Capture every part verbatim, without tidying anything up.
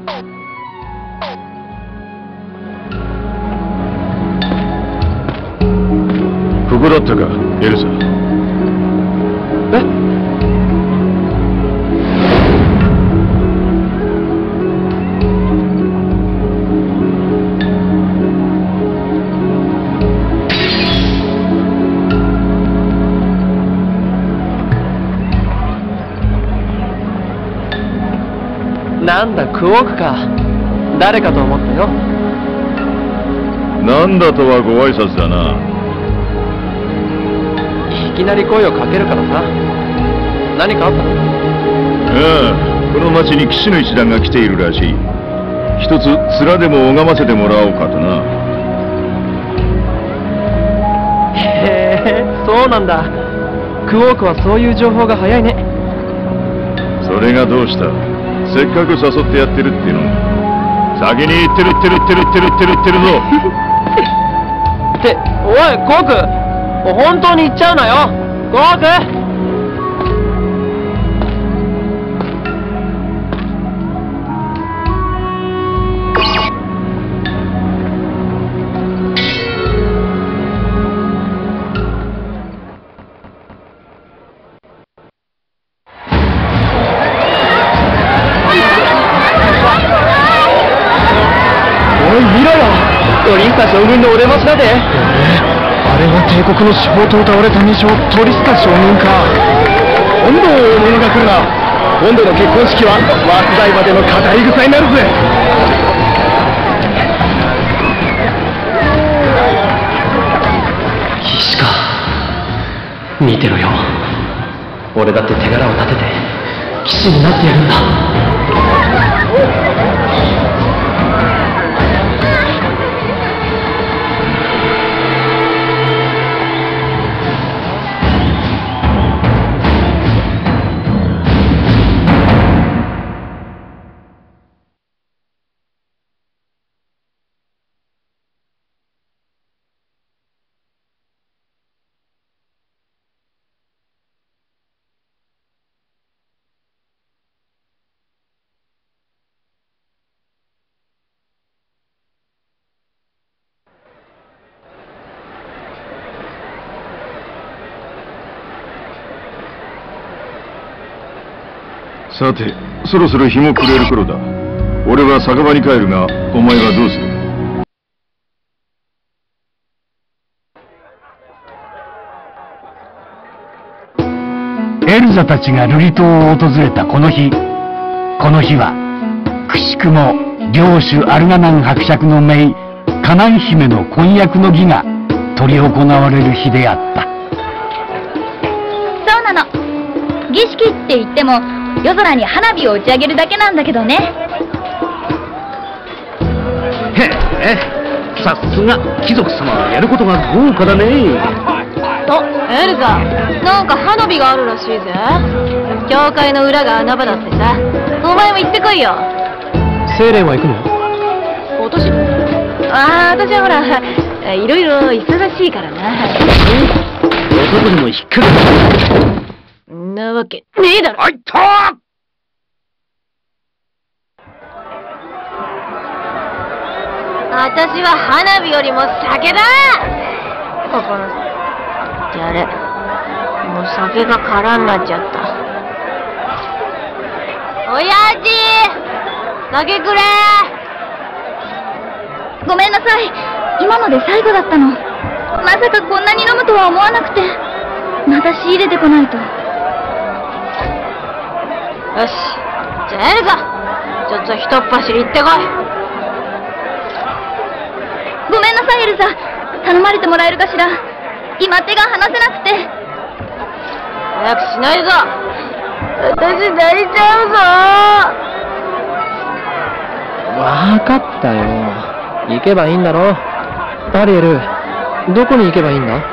ここだったか、エルサ。え？ なんだ、クオークか。誰かと思ったよ。 なんだとはご挨拶だな。 いきなり声をかけるからさ。何かあったの？ ああ、この町に騎士の一団が来ているらしい。一つ面でも拝ませてもらおうかとな。 へえ、そうなんだ。クオークはそういう情報が早いね。 それがどうした？せっかく誘ってやってるっていうのに。先に行ってる行ってる行ってる行ってる行ってる行ってるぞ。 っておいコーク、本当に行っちゃうなよコーク。オリンパ将軍のお出ましだぜ。 あれは帝国の司法と歌われた名将トリスカ将軍か。 今度大物が来るな。今度の結婚式は末代までの語り草になるぜ。騎士か。見てろよ。俺だって手柄を立てて騎士になってやるんだ。 さて、そろそろ日も暮れる頃だ。俺は酒場に帰るが、お前はどうする？エルザたちがルリ島を訪れたこの日、この日はくしくも領主アルガナン伯爵の姪カナン姫の婚約の儀が執り行われる日であった。 そうなの。儀式って言っても夜空に花火を打ち上げるだけなんだけどね。 へえ、さすが貴族様はやることが豪華だね。 お、エルザ、なんか花火があるらしいぜ。教会の裏が穴場だってさ。お前も行ってこいよ。 セイレンは行くの？ 今年？ああ、私はほらいろいろ忙しいからな。 男にも引っかかる。 んなわけねえだろ。 あいたー。 私は花火よりも酒だ。ここのやれ、もう酒が空になっちゃった。おやじ酒くれ。 ごめんなさい。今ので最後だったの。まさかこんなに飲むとは思わなくて。また仕入れてこないと。 よし、じゃあやるぞ。ちょっとひとっ走り行ってこい。 ごめんなさいエルザ。頼まれてもらえるかしら。今手が離せなくて。 早くしないぞ。私泣いちゃうぞ。 わかったよ。行けばいいんだろ。アリエル、どこに行けばいいんだ？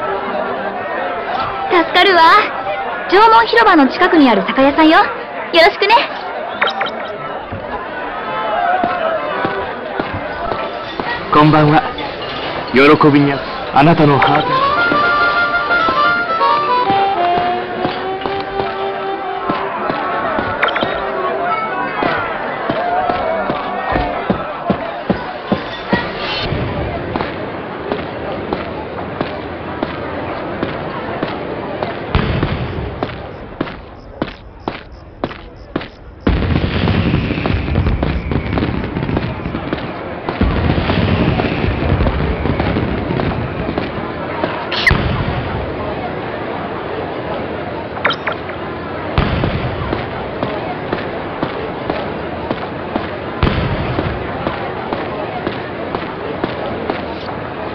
助かるわ。縄文広場の近くにある酒屋さんよ。よろしくね。 こんばんは。喜びにあなたのハート。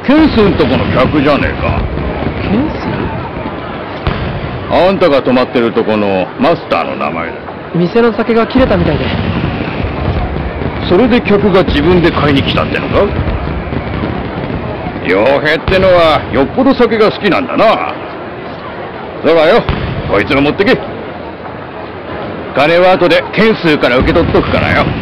ケンスんとこの客じゃねえか。 ケンス？ あんたが泊まってるとこのマスターの名前だ。 店の酒が切れたみたいで。 それで客が自分で買いに来たってのか？傭兵ってのはよっぽど酒が好きなんだな。だがよ、こいつの持ってけ。金は後でケンスーから受け取っとくからよ。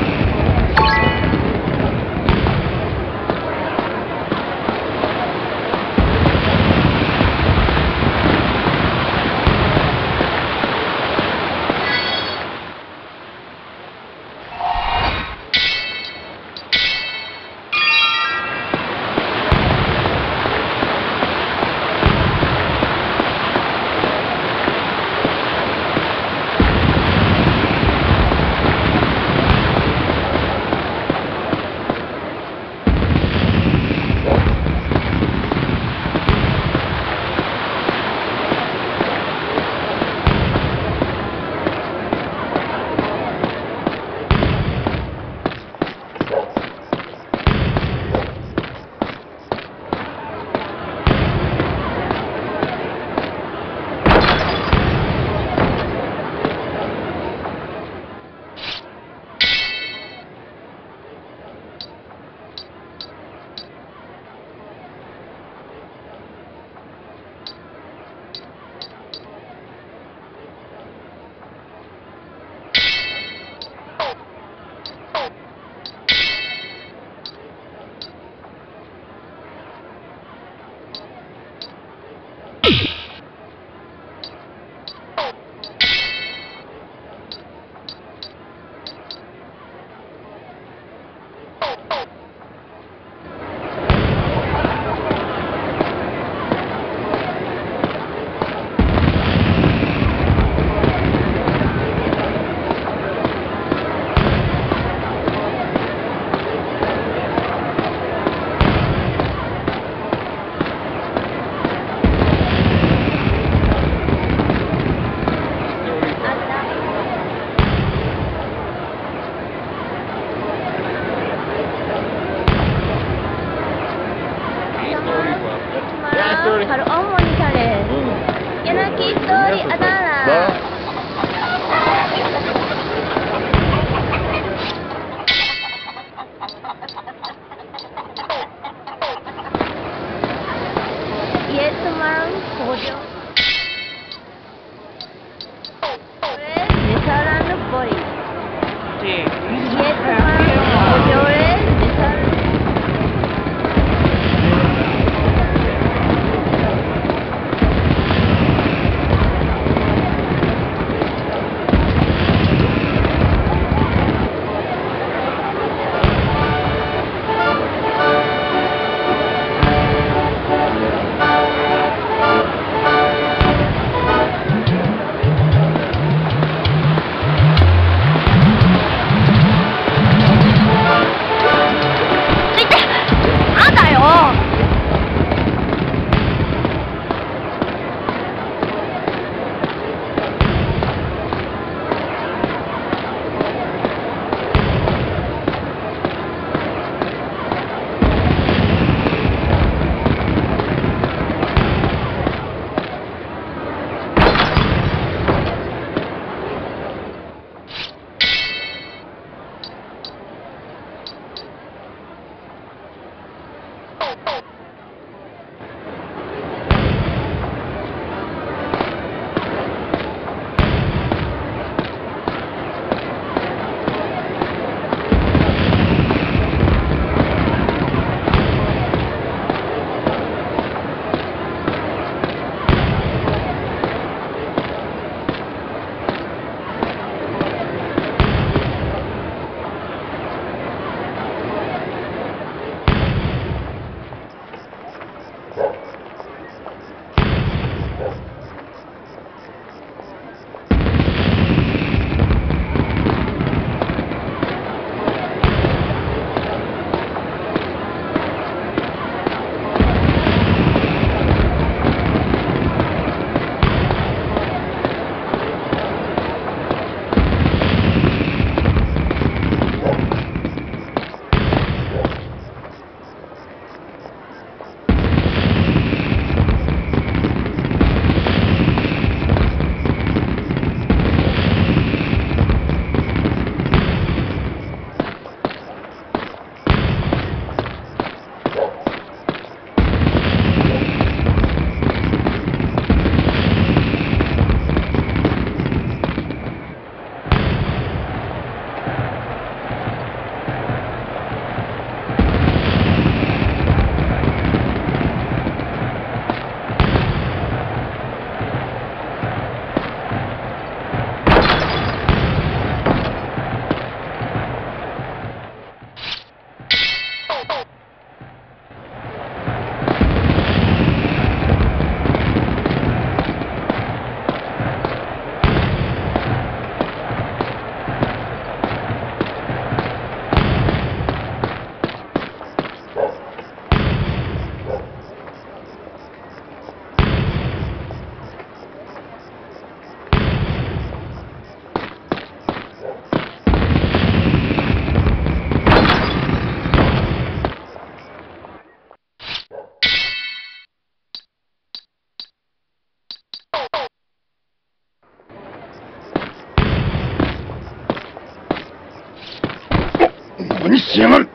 バにしやがる。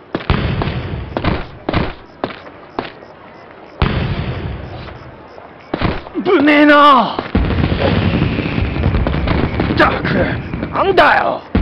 ぶねえな。ったくなんだよ。